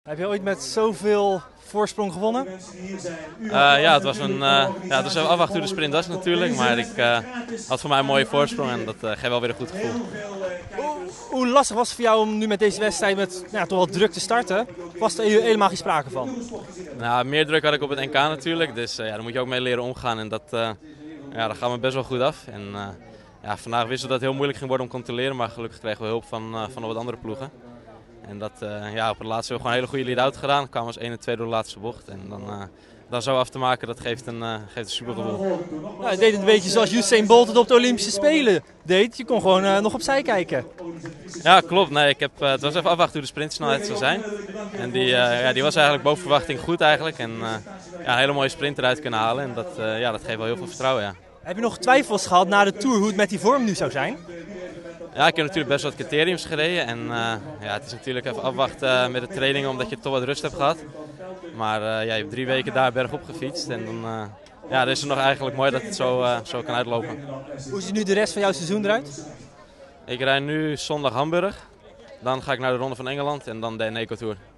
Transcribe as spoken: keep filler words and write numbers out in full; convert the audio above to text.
Heb je ooit met zoveel voorsprong gewonnen? Uh, ja, het was een uh, ja, het was even afwachten hoe de sprint was natuurlijk, maar ik uh, had voor mij een mooie voorsprong en dat uh, geeft wel weer een goed gevoel. Hoe, hoe lastig was het voor jou om nu met deze wedstrijd met nou ja, toch wel druk te starten? Was er helemaal geen sprake van? Nou, meer druk had ik op het N K natuurlijk, dus uh, ja, daar moet je ook mee leren omgaan en dat, uh, ja, dat gaat me best wel goed af. En, uh, ja, vandaag wisten we dat het heel moeilijk ging worden om te controleren, maar gelukkig kregen we hulp van, uh, van wat andere ploegen. En dat, uh, ja, op het laatste hebben we gewoon een hele goede lead-out gedaan. We kwamen als één en twee door de laatste bocht. En dan, uh, dan zo af te maken, dat geeft een, uh, geeft een super gevoel. Nou, je deed het een beetje zoals Usain Bolt het op de Olympische Spelen deed. Je kon gewoon uh, nog opzij kijken. Ja, klopt. Nee, ik heb, uh, het was even afwachten hoe de sprintsnelheid zou zijn. En die, uh, ja, die was eigenlijk boven verwachting goed eigenlijk. En uh, ja, een hele mooie sprint eruit kunnen halen. En dat, uh, ja, dat geeft wel heel veel vertrouwen, ja. Heb je nog twijfels gehad na de Tour hoe het met die vorm nu zou zijn? Ja, ik heb natuurlijk best wat criteriums gereden en uh, ja, het is natuurlijk even afwachten uh, met de trainingen omdat je toch wat rust hebt gehad. Maar uh, ja, je hebt drie weken daar bergop gefietst en dan, uh, ja, dan is het nog eigenlijk mooi dat het zo, uh, zo kan uitlopen. Hoe ziet nu de rest van jouw seizoen eruit? Ik rijd nu zondag Hamburg, dan ga ik naar de Ronde van Engeland en dan de Eneco Tour.